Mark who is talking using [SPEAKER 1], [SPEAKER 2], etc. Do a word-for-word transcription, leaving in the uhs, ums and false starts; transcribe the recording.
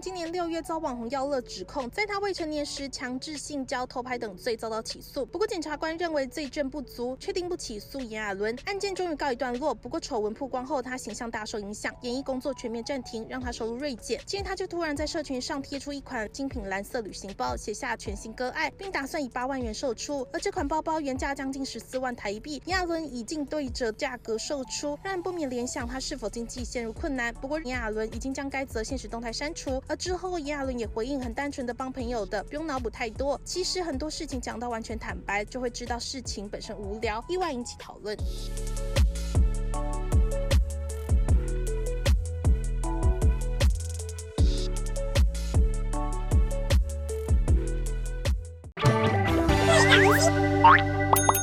[SPEAKER 1] 今年六月遭网红耀乐指控，在他未成年时强制性交、偷拍等罪遭到起诉。不过检察官认为罪证不足，确定不起诉炎亚纶。案件终于告一段落。不过丑闻曝光后，他形象大受影响，演艺工作全面暂停，让他收入锐减。近日他就突然在社群上贴出一款精品蓝色旅行包，写下全新割爱，并打算以八万元售出。而这款包包原价将近十四万台币，炎亚纶以近对折价格售出，让人不免联想他是否经济陷入困难。不过炎亚纶已经将该则现实动态删除，而之后炎亚纶也回应，很单纯的帮朋友的，不用脑补太多。其实很多事情讲到完全坦白，就会知道事情本身无聊，意外引起讨论。
[SPEAKER 2] 对，